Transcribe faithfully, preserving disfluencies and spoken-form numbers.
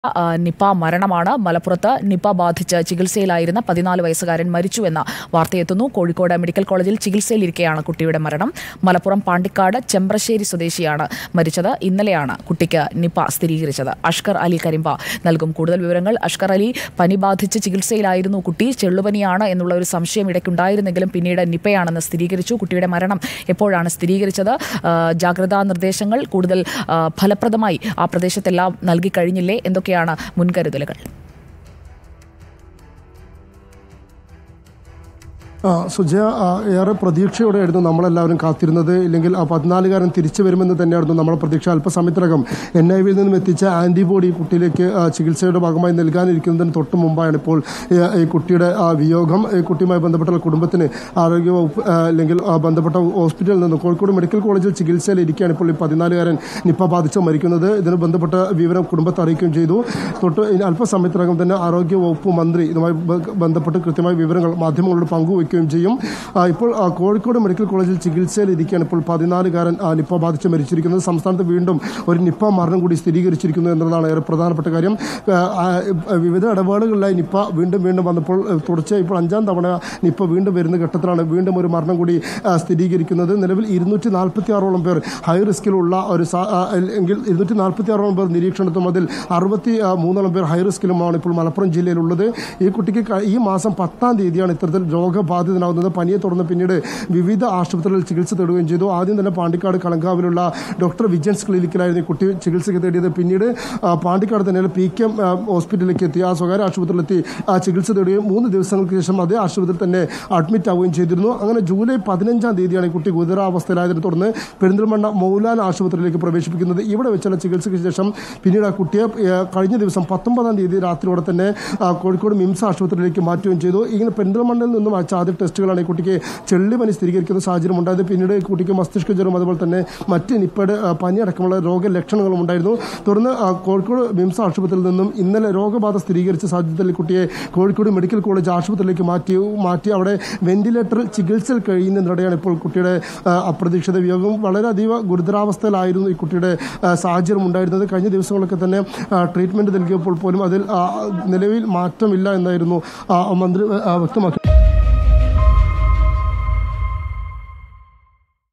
Nipah മരണമാണ്. മലപ്പുറത്ത് Nipah ബാധിച്ച് ചികിത്സയിലായിരുന്ന പതിനാല് വയസ്സുകാരൻ മരിച്ചുവെന്ന വാർത്തയെത്തുന്നു. കോഴിക്കോട് മെഡിക്കൽ കോളേജിൽ ചികിത്സയിലിരിക്കെയാണ് കുട്ടിയുടെ മരണം. മലപ്പുറം പാണ്ടിക്കാട് ചെമ്പ്രശ്ശേരി സ്വദേശിയാണ് മരിച്ചത്. ഇന്നലെയാണ് കുട്ടിക്ക് നിപ സ്ഥിരീകരിച്ചത്. അഷ്കർ അലി കരിമ്പ നൽകും കൂടുതൽ വിവരങ്ങൾ. അഷ്കർ അലി, പനി ബാധിച്ച് ചികിത്സയിലായിരുന്നു കുട്ടി. ചെള്ളുപനിയാണ് എന്നുള്ള ഒരു സംശയം ഇടയ്ക്കുണ്ടായിരുന്നെങ്കിലും പിന്നീട് നിപയാണെന്ന് സ്ഥിരീകരിച്ചു. കുട്ടിയുടെ മരണം എപ്പോഴാണ് സ്ഥിരീകരിച്ചത്? ജാഗ്രതാ നിർദ്ദേശങ്ങൾ കൂടുതൽ ഫലപ്രദമായി ആ പ്രദേശത്തെല്ലാം നൽകിക്കഴിഞ്ഞില്ലേ? എന്തൊക്കെയാണ് മുൻകരുതലുകൾ? സുജയ, ഏറെ പ്രതീക്ഷയോടെയായിരുന്നു നമ്മളെല്ലാവരും കാത്തിരുന്നത്. ഇല്ലെങ്കിൽ ആ പതിനാലുകാരൻ തിരിച്ചു വരുമെന്ന് തന്നെയായിരുന്നു നമ്മുടെ പ്രതീക്ഷ. അല്പസമയത്തിനകം എൻ ഐ വിയിൽ നിന്നും എത്തിച്ച ആന്റിബോഡി കുട്ടിയിലേക്ക് ചികിത്സയുടെ ഭാഗമായി നൽകാനിരിക്കുന്നതിന് തൊട്ട് മുമ്പാണ് ഇപ്പോൾ ഈ കുട്ടിയുടെ വിയോഗം. ഈ കുട്ടിയുമായി ബന്ധപ്പെട്ട കുടുംബത്തിന് ആരോഗ്യ വകുപ്പ് അല്ലെങ്കിൽ ബന്ധപ്പെട്ട ഹോസ്പിറ്റലിൽ നിന്ന് കോഴിക്കോട് മെഡിക്കൽ കോളേജിൽ ചികിത്സയിൽ ഇരിക്കുകയാണ് ഇപ്പോൾ ഈ പതിനാലുകാരൻ നിപ ബാധിച്ച് മരിക്കുന്നത്. ഇതിന് ബന്ധപ്പെട്ട വിവരം കുടുംബത്തെ അറിയിക്കുകയും ചെയ്തു. തൊട്ട് അല്പസമയത്തിനകം തന്നെ ആരോഗ്യ വകുപ്പ് മന്ത്രി ഇതുമായി ബന്ധപ്പെട്ട് കൃത്യമായ വിവരങ്ങൾ മാധ്യമങ്ങളോട് പങ്കുവയ്ക്കും ചെയ്യും. ഇപ്പോൾ കോഴിക്കോട് മെഡിക്കൽ കോളേജിൽ ചികിത്സയിൽ ഇരിക്കുകയാണ് ഇപ്പോൾ പതിനാലുകാരൻ നിപ ബാധിച്ച് മരിച്ചിരിക്കുന്നത്. സംസ്ഥാനത്ത് വീണ്ടും ഒരു നിപ മരണം കൂടി സ്ഥിരീകരിച്ചിരിക്കുന്നു എന്നതാണ് ഏറെ പ്രധാനപ്പെട്ട കാര്യം. വിവിധ ഇടപാടുകളിലായി നിപ വീണ്ടും വീണ്ടും വന്നപ്പോൾ തുടർച്ചയായി ഇപ്പോൾ അഞ്ചാം തവണ നിപ വീണ്ടും വരുന്ന ഘട്ടത്തിലാണ് വീണ്ടും ഒരു മരണം കൂടി സ്ഥിരീകരിക്കുന്നത്. നിലവിൽ ഇരുന്നൂറ്റി നാൽപ്പത്തി ആറോളം പേർ ഹൈ റിസ്കിലുള്ള ഒരു എങ്കിൽ ഇരുന്നൂറ്റി നാൽപ്പത്തി ആറോളം പേർ നിരീക്ഷണത്തും അതിൽ അറുപത്തി മൂന്നോളം പേർ ഹൈ റിസ്കിലുമാണ് ഇപ്പോൾ മലപ്പുറം ജില്ലയിലുള്ളത്. ഈ കുട്ടിക്ക് ഈ മാസം പത്താം തീയതിയാണ് ഇത്തരത്തിൽ രോഗബാധ ബാധിതനാവുന്നത്. പനിയെ തുടർന്ന് പിന്നീട് വിവിധ ആശുപത്രികളിൽ ചികിത്സ തേടുകയും ചെയ്തു. ആദ്യം തന്നെ പാണ്ടിക്കാട് കളങ്കാവിലുള്ള ഡോക്ടർ വിജൻസ് ക്ലിനിക്കിലായിരുന്നു കുട്ടി ചികിത്സയ്ക്ക് തേടിയത്. പിന്നീട് പാണ്ടിക്കാട് തന്നെ പി കെ എം ഹോസ്പിറ്റലിലേക്ക് എത്തി, ആ സ്വകാര്യ ആശുപത്രിയിലെത്തി ആ ചികിത്സ തേടുകയും മൂന്ന് ദിവസങ്ങൾക്ക് ശേഷം അതേ ആശുപത്രിയിൽ തന്നെ അഡ്മിറ്റ് ആവുകയും ചെയ്തിരുന്നു. അങ്ങനെ ജൂലൈ പതിനഞ്ചാം തീയതിയാണ് ഈ കുട്ടി ഗുരുതരാവസ്ഥയിലായതിനെ തുടർന്ന് പെരിന്തൽമണ്ണ മൗലാന ആശുപത്രിയിലേക്ക് പ്രവേശിപ്പിക്കുന്നത്. ഇവിടെ വെച്ചുള്ള ചികിത്സയ്ക്ക് ശേഷം പിന്നീട് ആ കുട്ടിയെ കഴിഞ്ഞ ദിവസം പത്തൊമ്പതാം തീയതി രാത്രിയോടെ തന്നെ കോഴിക്കോട് മിംസ് ആശുപത്രിയിലേക്ക് മാറ്റുകയും ചെയ്തു. ഇങ്ങനെ പെരിന്തൽമണ്ണയിൽ നിന്നും അയച്ച ആദ്യ ടെസ്റ്റുകളാണ് ഈ കുട്ടിക്ക് ചെള്ളിപ്പനി സ്ഥിരീകരിക്കുന്ന സാഹചര്യം ഉണ്ടായത്. പിന്നീട് കുട്ടിക്ക് മസ്തിഷ്ക ജ്വരം അതുപോലെ തന്നെ മറ്റ് നിപ്പയുടെ പനി അടക്കമുള്ള രോഗലക്ഷണങ്ങളും ഉണ്ടായിരുന്നു. തുടർന്ന് കോഴിക്കോട് മിംസ് ആശുപത്രിയിൽ നിന്നും ഇന്നലെ രോഗബാധ സ്ഥിരീകരിച്ച സാഹചര്യത്തിൽ കുട്ടിയെ കോഴിക്കോട് മെഡിക്കൽ കോളേജ് ആശുപത്രിയിലേക്ക് മാറ്റി മാറ്റി അവിടെ വെന്റിലേറ്ററിൽ ചികിത്സയിൽ കഴിയുന്നതിനിടെയാണ് ഇപ്പോൾ കുട്ടിയുടെ അപ്രതീക്ഷിത വിയോഗം. വളരെ അതീവ ഗുരുതരാവസ്ഥയിലായിരുന്നു ഈ കുട്ടിയുടെ സാഹചര്യം ഉണ്ടായിരുന്നത്. കഴിഞ്ഞ ദിവസങ്ങളൊക്കെ തന്നെ ട്രീറ്റ്മെന്റ് നൽകിയപ്പോൾ പോലും അതിൽ നിലവിൽ മാറ്റമില്ല എന്നായിരുന്നു മന്ത്രി വ്യക്തമാക്കി.